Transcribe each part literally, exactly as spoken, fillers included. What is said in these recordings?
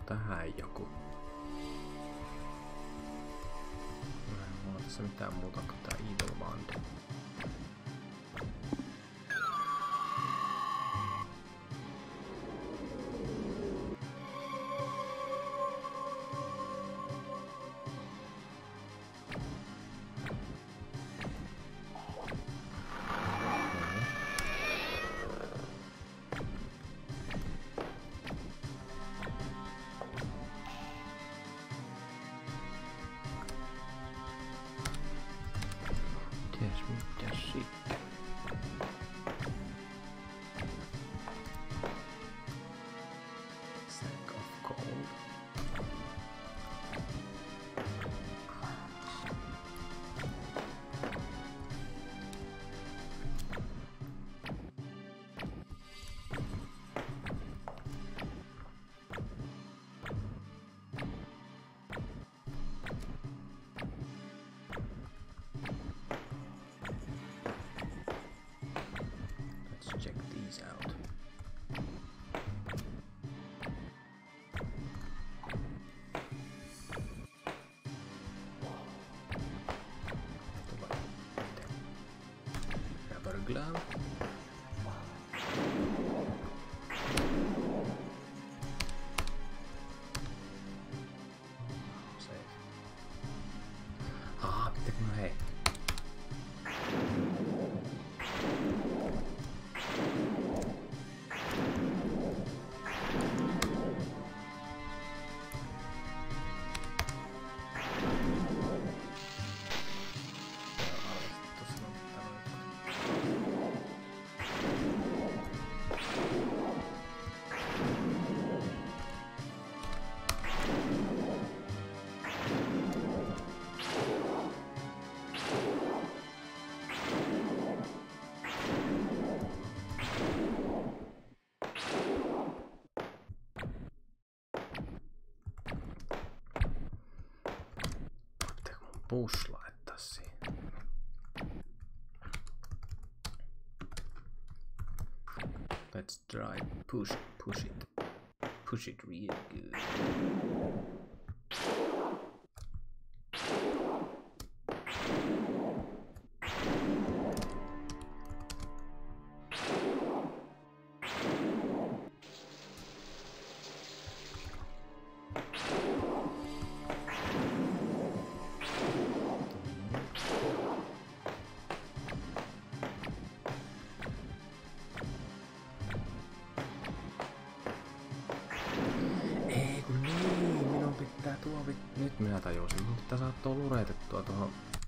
tähän joku? Mä en mulla tässä mitään muuta kuin tää Evil Wand. Check these out. Rubber glove. Ah, pitääkö mä hei? Push laittaa siihen. Let's try push push it. Push it real good. Nyt minä tajusin, mun pitää saada tuo luretettua tuohon.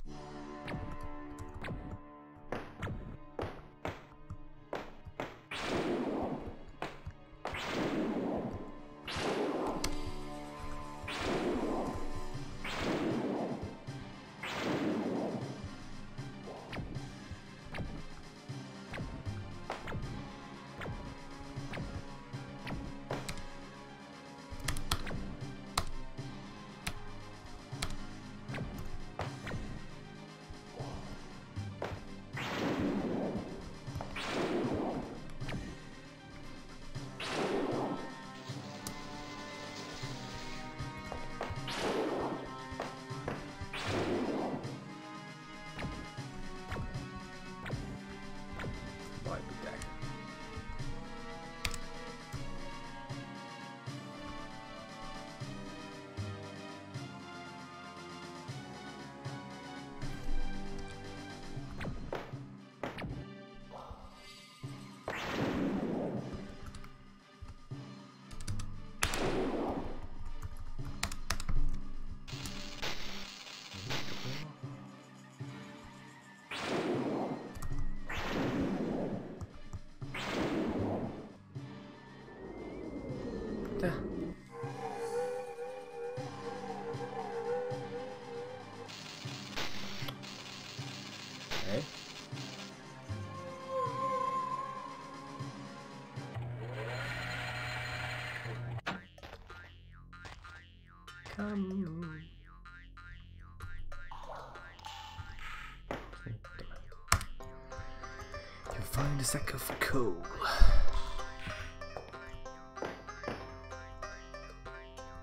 Mitä? Hei. Come on. You find a sack of coal.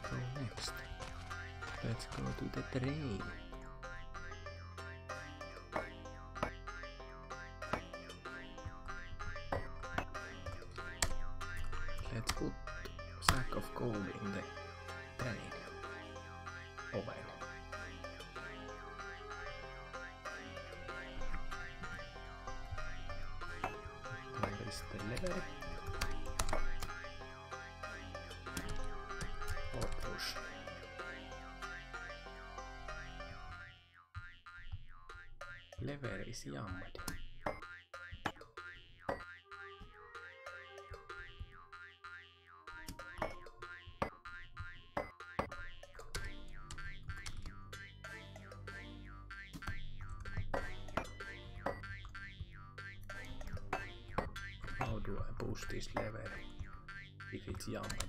go next? Let's go to the train. Let's put sack of gold in the train oven. There is the lever. Or push. Lever is jammed. How do I push this lever if it's jammed?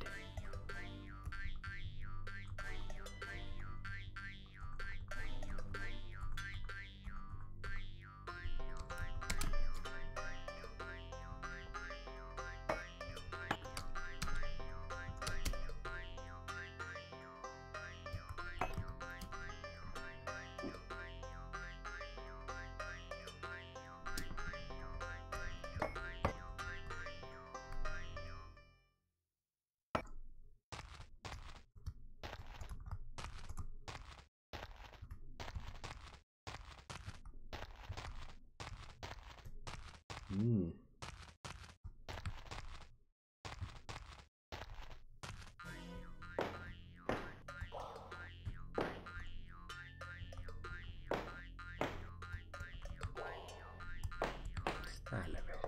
Hmm. Tää leveli.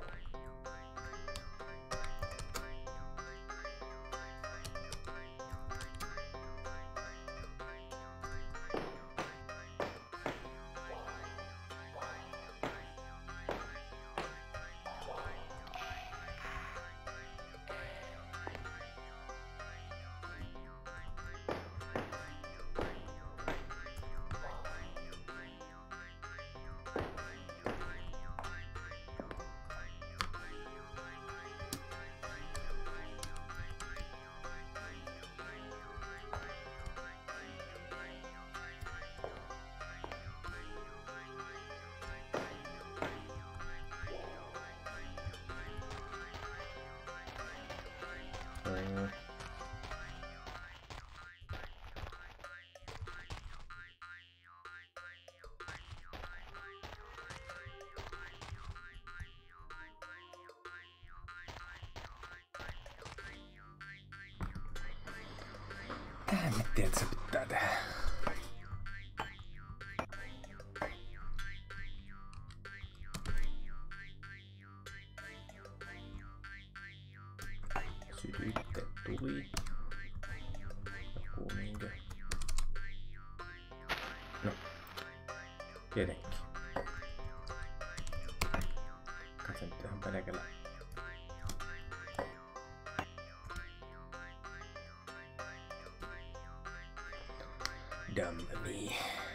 Uh, Tähän mä tiedän, että se pitää tehdä. Sytytte tuli. Joku niinkö? No. Tietenkin. Katso nyt ihan pelkällä. Dumb me.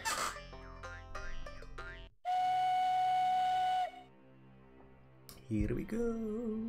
Here we go.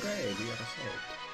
Hooray, we are saved.